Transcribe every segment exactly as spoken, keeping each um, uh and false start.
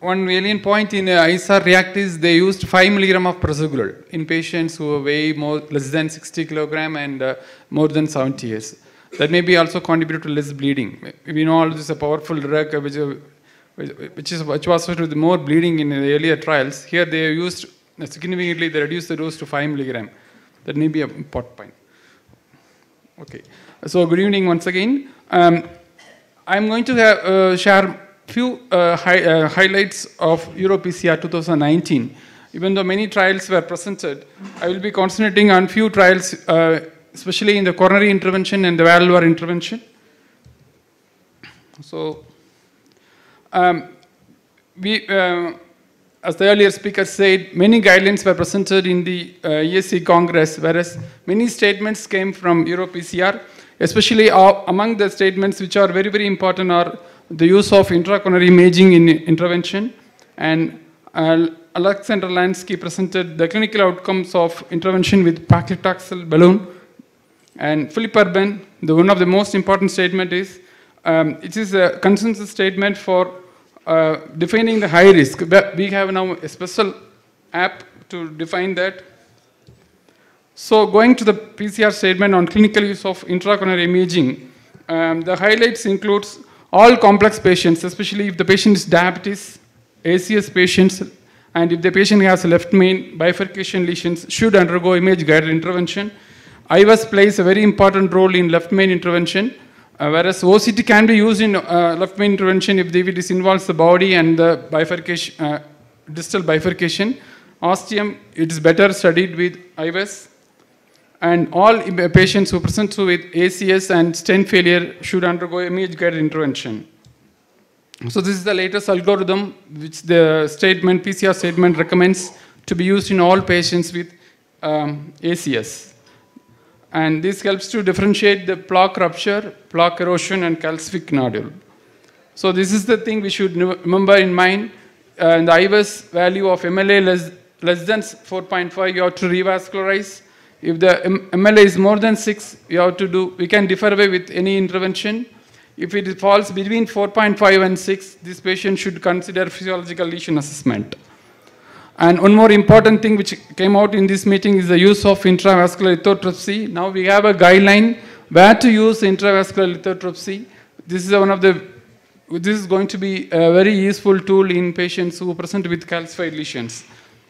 one alien point in uh, I S A R REACT is they used five milligram of prasugrel in patients who weigh more less than sixty kilogram and uh, more than seventy years. That may be also contributed to less bleeding. We know all this is a powerful drug uh, which, uh, which, is, which was associated with more bleeding in the earlier trials. Here they used uh, significantly, they reduced the dose to five milligram. That may be a important point. Okay. So good evening once again. Um, I'm going to have, uh, share few uh, hi uh, highlights of EuroPCR two thousand nineteen. Even though many trials were presented, I will be concentrating on few trials, uh, especially in the coronary intervention and the valvular intervention. So, um, we, uh, as the earlier speaker said, many guidelines were presented in the uh, E S C Congress, whereas many statements came from EuroPCR, especially uh, among the statements which are very, very important are the use of intracoronary imaging in intervention, and uh, Alexander Lansky presented the clinical outcomes of intervention with paclitaxel balloon, and Philip Urban, the one of the most important statement is, um, it is a consensus statement for uh, defining the high risk. We have now a special app to define that. So going to the P C R statement on clinical use of intracoronary imaging, um, the highlights includes all complex patients, especially if the patient is diabetes, A C S patients, and if the patient has left main bifurcation lesions, should undergo image-guided intervention. I V A S plays a very important role in left main intervention, uh, whereas O C T can be used in uh, left main intervention if, the, if it involves the body and the bifurcation, uh, distal bifurcation. Ostium, it is better studied with I V A S. And all patients who present with A C S and stent failure should undergo image-guided intervention. So this is the latest algorithm which the statement, P C R statement recommends to be used in all patients with um, A C S. And this helps to differentiate the plaque rupture, plaque erosion, and calcific nodule. So this is the thing we should remember in mind. Uh, in the I V A S value of M L A less, less than four point five, you have to revascularize. If the M L A is more than six, we have to do, we can differ away with any intervention. If it falls between four point five and six, this patient should consider physiological lesion assessment. And one more important thing which came out in this meeting is the use of intravascular lithotripsy. Now we have a guideline where to use intravascular lithotripsy. This is one of the, this is going to be a very useful tool in patients who present with calcified lesions.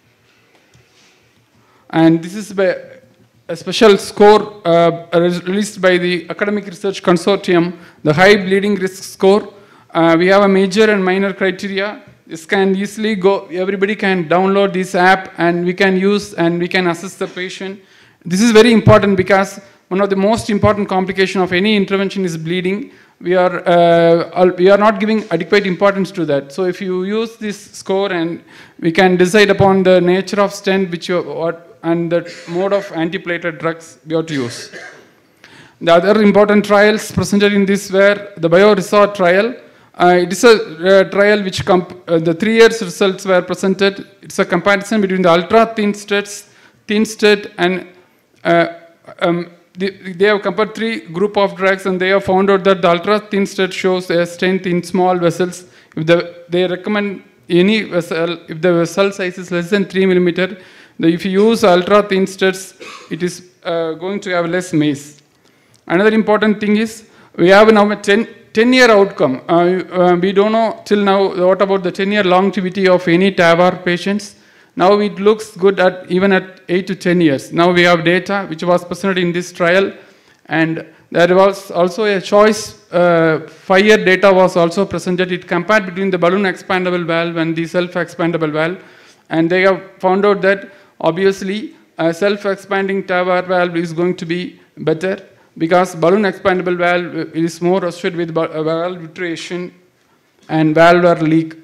And this is by a special score uh, released by the Academic Research Consortium, the high bleeding risk score. Uh, we have a major and minor criteria. This can easily go, everybody can download this app and we can use and we can assess the patient. This is very important because one of the most important complications of any intervention is bleeding. We are, uh, we are not giving adequate importance to that. So if you use this score and we can decide upon the nature of stent which you, what, and the mode of antiplatelet drugs we have to use. The other important trials presented in this were the BioResort trial. Uh, it is a uh, trial which comp uh, the three years results were presented. It's a comparison between the ultra thin stents, thin stent, and uh, um, they, they have compared three group of drugs, and they have found out that the ultra thin stent shows a strength in small vessels. If the, they recommend any vessel, if the vessel size is less than three millimeter, the, if you use ultra thin stents, it is uh, going to have less maze. Another important thing is we have now a ten year outcome. Uh, uh, we don't know till now what about the ten year longevity of any T A V R patients. Now it looks good at even at eight to ten years. Now we have data which was presented in this trial, and there was also a choice uh, five year data was also presented. It compared between the balloon expandable valve and the self-expandable valve, and they have found out that obviously a self-expanding T A V R valve is going to be better, because balloon expandable valve is more associated with valve iteration and valvular leak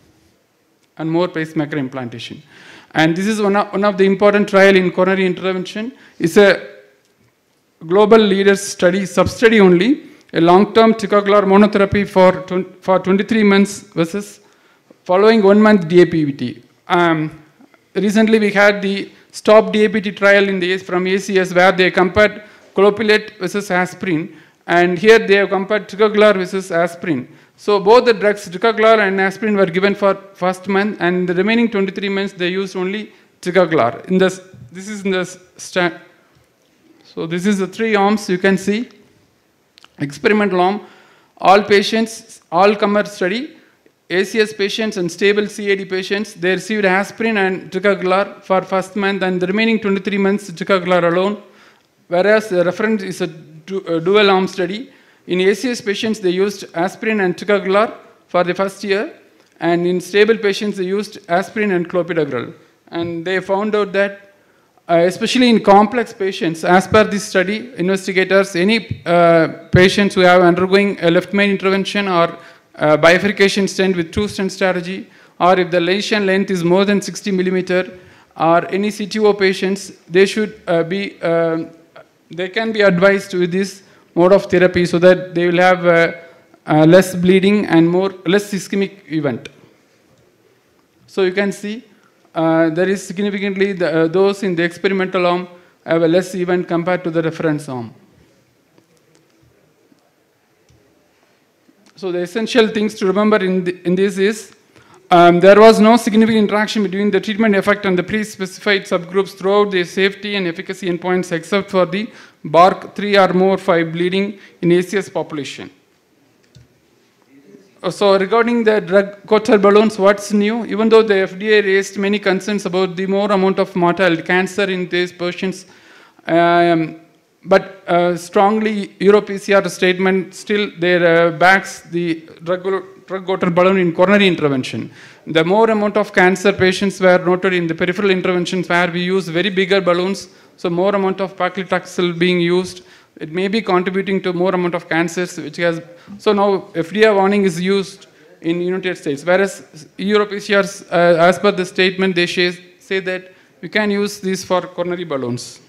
and more pacemaker implantation. And this is one of, one of the important trial in coronary intervention. It's a global leaders study, sub-study only, a long-term ticagrelor monotherapy for, for twenty-three months versus following one month D A P V T. Um, recently we had the STOP D A P T trial in the, from A C S where they compared clopidogrel versus aspirin, and here they have compared ticagrelor versus aspirin. So both the drugs, ticagrelor and aspirin, were given for first month, and the remaining twenty-three months they used only ticagrelor. In this, this is in the stand. So this is the three arms you can see. Experimental arm, all patients, all comer study, A C S patients and stable C A D patients, they received aspirin and ticagrelor for first month, and the remaining twenty-three months ticagrelor alone. Whereas the reference is a, du a dual arm study. In A C S patients, they used aspirin and ticagrelor for the first year, and in stable patients, they used aspirin and clopidogrel. And they found out that, uh, especially in complex patients, as per this study, investigators, any uh, patients who have undergoing a left main intervention or uh, bifurcation stent with two stent strategy, or if the lesion length is more than sixty millimeter, or any C T O patients, they should uh, be, uh, they can be advised with this mode of therapy so that they will have uh, uh, less bleeding and more less ischemic event. So you can see uh, there is significantly the, uh, those in the experimental arm have a less event compared to the reference arm. So the essential things to remember in, the, in this is um, there was no significant interaction between the treatment effect and the pre-specified subgroups throughout the safety and efficacy endpoints except for the B A R C three or more five bleeding in A C S population. So regarding the drug-coated balloons, what's new? Even though the F D A raised many concerns about the more amount of mortality, cancer in these patients, um, but uh, strongly EuroPCR statement still there uh, backs the drug-coated balloon in coronary intervention. The more amount of cancer patients were noted in the peripheral interventions where we use very bigger balloons, so more amount of paclitaxel being used. It may be contributing to more amount of cancers, which has, so now F D A warning is used in United States, whereas EuroPCRs, uh, as per the statement, they say that we can use these for coronary balloons.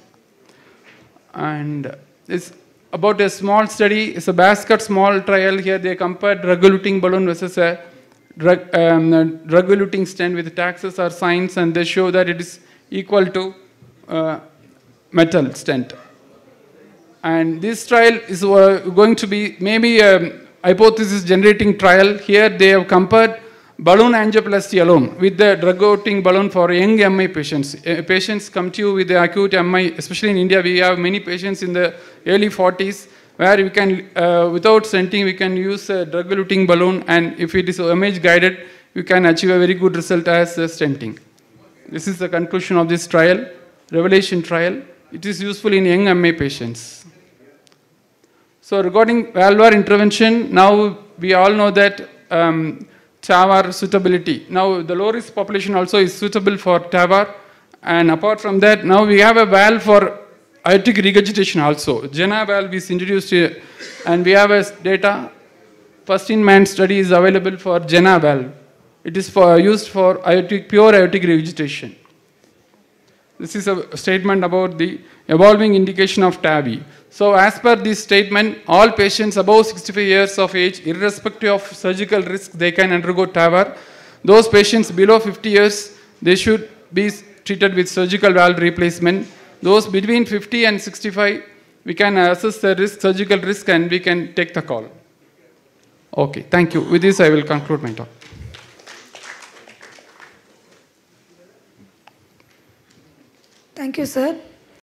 And it's about a small study, it's a basket small trial here. They compared drug-eluting balloon versus a drug, um, drug-eluting stent with taxes or signs, and they show that it is equal to uh, metal stent. And this trial is uh, going to be maybe a hypothesis generating trial. Here they have compared balloon angioplasty alone with the drug-eluting balloon for young M I patients. Uh, patients come to you with the acute M I, especially in India, we have many patients in the early forties where we can, uh, without stenting, we can use a drug-eluting balloon, and if it is image guided, you can achieve a very good result as uh, stenting. This is the conclusion of this trial, Revelation trial. It is useful in young M I patients. So regarding valvular intervention, now we all know that um, T A V R suitability. Now the low risk population also is suitable for T A V R, and apart from that, now we have a valve for aortic regurgitation also. Jena valve is introduced here, and we have a data. First in man study is available for Jena valve. It is for used for aortic, pure aortic regurgitation. This is a statement about the evolving indication of T A V I. So as per this statement, all patients above sixty-five years of age, irrespective of surgical risk, they can undergo T A V R. Those patients below fifty years, they should be treated with surgical valve replacement. Those between fifty and sixty-five, we can assess the risk, surgical risk, and we can take the call. Okay, thank you. With this, I will conclude my talk. Thank you, sir.